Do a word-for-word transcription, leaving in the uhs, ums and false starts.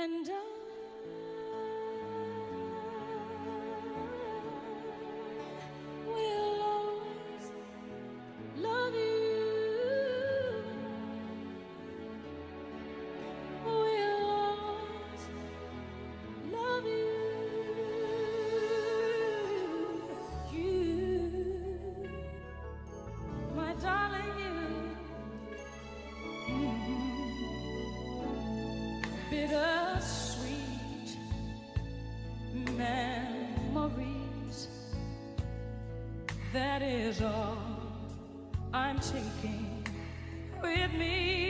And I will always love you. Will always love you. You, my darling, you. Bittersweet memories, that is all I'm taking with me.